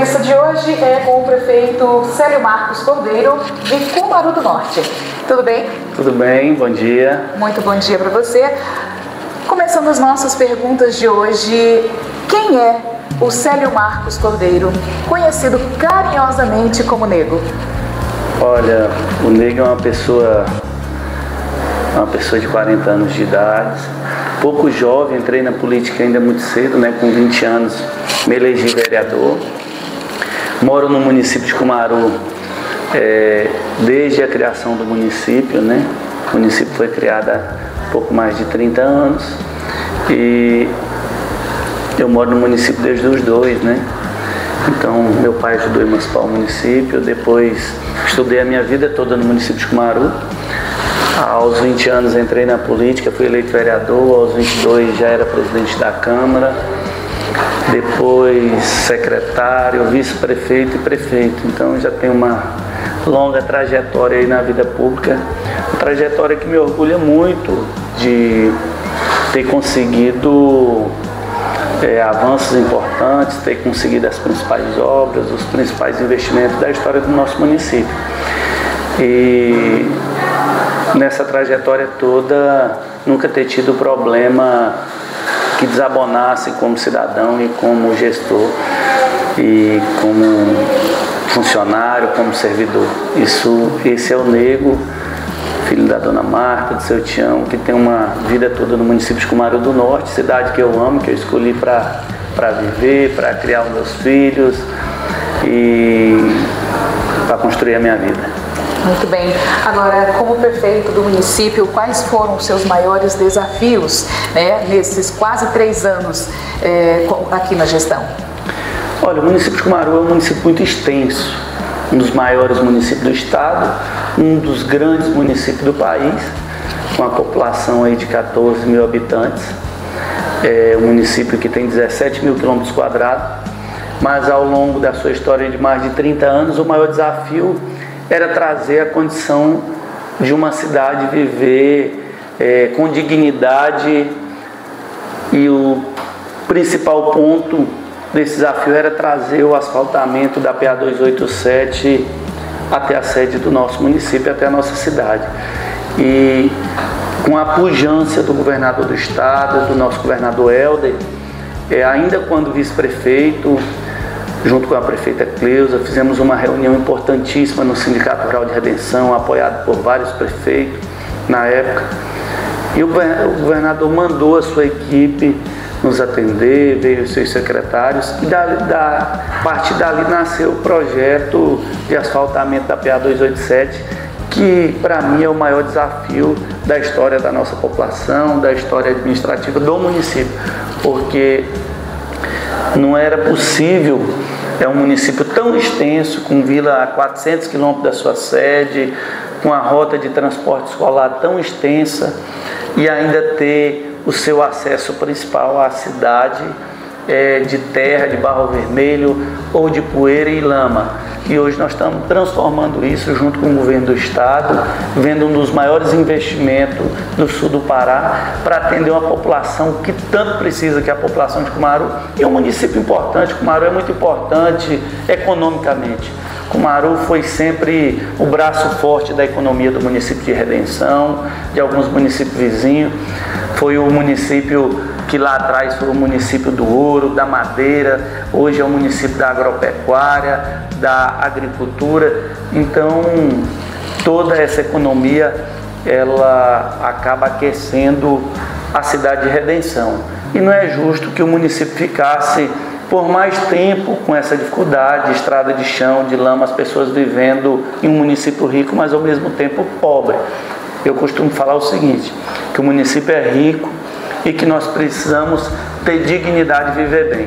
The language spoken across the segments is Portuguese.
entrevista de hoje é com o prefeito Célio Marcos Cordeiro, de Cumaru do Norte. Tudo bem? Tudo bem, bom dia. Muito bom dia para você. Começando as nossas perguntas de hoje, quem é o Célio Marcos Cordeiro, conhecido carinhosamente como Nego? Olha, o Nego é uma pessoa de 40 anos de idade, pouco jovem, entrei na política ainda muito cedo, com 20 anos me elegi vereador. Moro no município de Cumaru desde a criação do município, O município foi criado há pouco mais de 30 anos e eu moro no município desde os 2, Então, meu pai ajudou a emancipar o município, depois estudei a minha vida toda no município de Cumaru. Aos 20 anos entrei na política, fui eleito vereador, aos 22 já era presidente da Câmara, depois secretário, vice-prefeito e prefeito. Então já tenho uma longa trajetória aí na vida pública, uma trajetória que me orgulha muito de ter conseguido avanços importantes, ter conseguido as principais obras, os principais investimentos da história do nosso município. E nessa trajetória toda, nunca ter tido problema que desabonasse como cidadão e como gestor e como funcionário, como servidor. Esse é o Nego, filho da dona Marta, do seu Tião, que tem uma vida toda no município de Cumaru do Norte, cidade que eu amo, que eu escolhi para viver, para criar os meus filhos e para construir a minha vida. Muito bem. Agora, como prefeito do município, quais foram os seus maiores desafios, nesses quase 3 anos aqui na gestão? Olha, o município de Cumaru é um município muito extenso, um dos maiores municípios do estado, um dos grandes municípios do país, com a população aí de 14 mil habitantes. É um município que tem 17 mil quilômetros quadrados, mas ao longo da sua história de mais de 30 anos, o maior desafio era trazer a condição de uma cidade viver com dignidade, e o principal ponto desse desafio era trazer o asfaltamento da PA 287 até a sede do nosso município, até a nossa cidade. E com a pujança do governador do estado, do nosso governador Helder, ainda quando vice-prefeito, junto com a prefeita Cleusa, fizemos uma reunião importantíssima no Sindicato Rural de Redenção, apoiado por vários prefeitos na época. E o governador mandou a sua equipe nos atender, veio os seus secretários, e a partir dali nasceu o projeto de asfaltamento da PA 287, que para mim é o maior desafio da história da nossa população, da história administrativa do município, porque não era possível, é um município tão extenso, com vila a 400 quilômetros da sua sede, com a rota de transporte escolar tão extensa, e ainda ter o seu acesso principal à cidade de terra, de barro vermelho ou de poeira e lama. E hoje nós estamos transformando isso junto com o governo do estado, vendo um dos maiores investimentos do sul do Pará para atender uma população que tanto precisa, que é a população de Cumaru. E é um município importante, Cumaru é muito importante economicamente. Cumaru foi sempre o braço forte da economia do município de Redenção, de alguns municípios vizinhos. Foi o município que lá atrás foi o município do ouro, da madeira, hoje é o município da agropecuária, da agricultura. Então, toda essa economia, ela acaba aquecendo a cidade de Redenção. E não é justo que o município ficasse por mais tempo com essa dificuldade, de estrada de chão, de lama, as pessoas vivendo em um município rico, mas ao mesmo tempo pobre. Eu costumo falar o seguinte, que o município é rico e que nós precisamos ter dignidade de viver bem.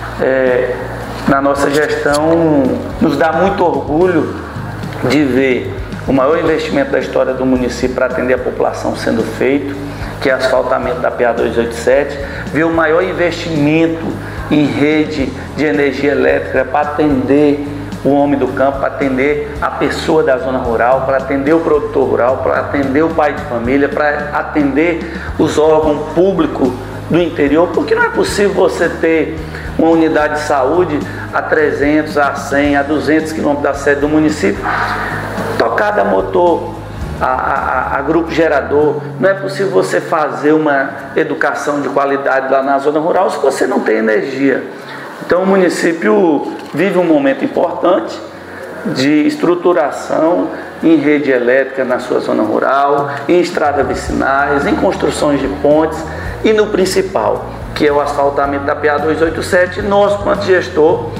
Na nossa gestão, nos dá muito orgulho de ver o maior investimento da história do município para atender a população sendo feito, que é o asfaltamento da PA 287, ver o maior investimento em rede de energia elétrica para atender o homem do campo, para atender a pessoa da zona rural, para atender o produtor rural, para atender o pai de família, para atender os órgãos públicos do interior, porque não é possível você ter uma unidade de saúde a 300, a 100, a 200 quilômetros da sede do município, tocada a motor, a grupo gerador. Não é possível você fazer uma educação de qualidade lá na zona rural se você não tem energia. Então o município vive um momento importante de estruturação em rede elétrica na sua zona rural, em estradas vicinais, em construções de pontes e no principal, que é o asfaltamento da PA 287. Nós, quanto gestor,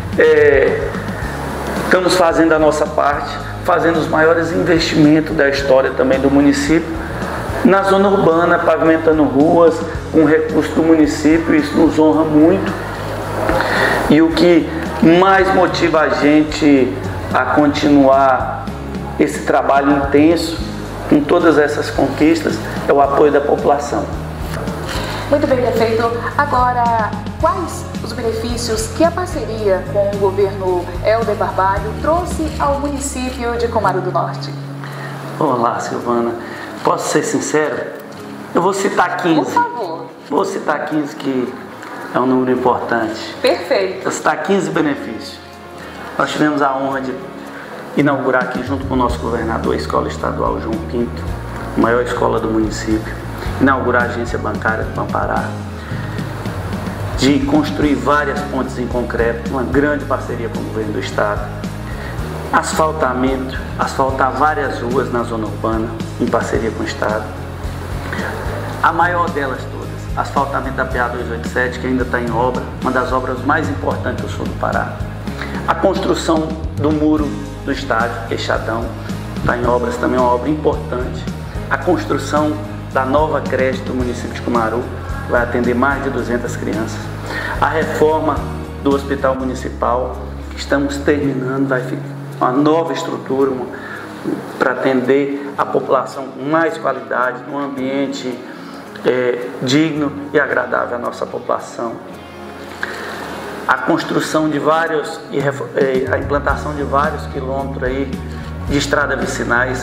estamos fazendo a nossa parte, fazendo os maiores investimentos da história também do município, na zona urbana, pavimentando ruas com recursos do município. Isso nos honra muito. E o que mais motiva a gente a continuar esse trabalho intenso com todas essas conquistas é o apoio da população. Muito bem, prefeito. Agora, quais os benefícios que a parceria com o governo Helder Barbalho trouxe ao município de Comaru do Norte? Olá, Silvana. Posso ser sincero? Eu vou citar 15. Por favor. Vou citar 15, que é um número importante. Perfeito. Vou citar 15 benefícios. Nós tivemos a honra de inaugurar aqui, junto com o nosso governador, a Escola Estadual João Pinto, a maior escola do município, inaugurar a agência bancária do Pampará, de construir várias pontes em concreto, uma grande parceria com o governo do estado, asfaltamento, asfaltar várias ruas na zona urbana, em parceria com o estado, a maior delas todas, asfaltamento da PA 287, que ainda está em obra, uma das obras mais importantes do sul do Pará. A construção do muro do estádio, Queixadão, está em obras, também é uma obra importante. A construção da nova creche do município de Comaru, que vai atender mais de 200 crianças. A reforma do hospital municipal, que estamos terminando, vai ficar uma nova estrutura para atender a população com mais qualidade, num ambiente digno e agradável à nossa população. A construção de vários a implantação de vários quilômetros aí de estradas vicinais.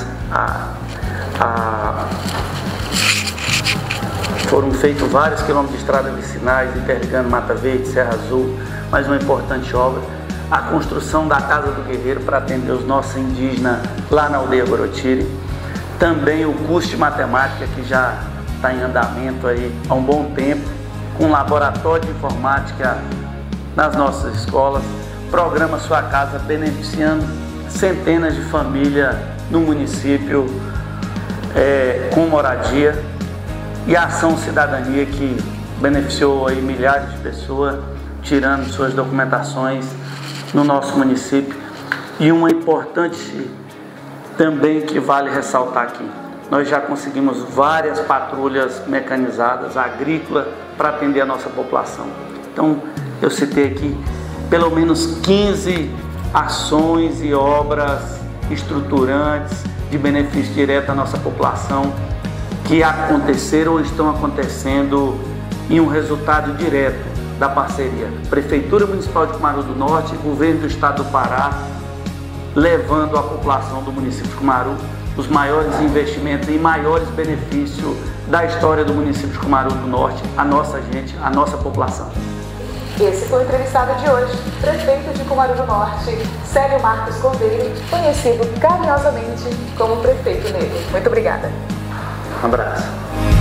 Foram feitos vários quilômetros de estradas vicinais, interligando Mata Verde, Serra Azul, mais uma importante obra. A construção da Casa do Guerreiro para atender os nossos indígenas lá na aldeia Gorotiri. Também o curso de matemática, que já está em andamento aí há um bom tempo, com laboratório de informática nas nossas escolas, programa Sua Casa, beneficiando centenas de famílias no município com moradia, e a Ação Cidadania, que beneficiou aí milhares de pessoas, tirando suas documentações no nosso município. E uma importante também que vale ressaltar aqui, nós já conseguimos várias patrulhas mecanizadas, agrícolas, para atender a nossa população. Então, eu citei aqui pelo menos 15 ações e obras estruturantes de benefício direto à nossa população que aconteceram ou estão acontecendo em um resultado direto da parceria Prefeitura Municipal de Comaru do Norte e Governo do Estado do Pará, levando à população do município de Comaru os maiores investimentos e maiores benefícios da história do município de Comaru do Norte, a nossa gente, a nossa população. Esse foi o entrevistado de hoje, prefeito de Comaru do Norte, Célio Marcos Cordeiro, conhecido carinhosamente como Prefeito Negro. Muito obrigada. Um abraço.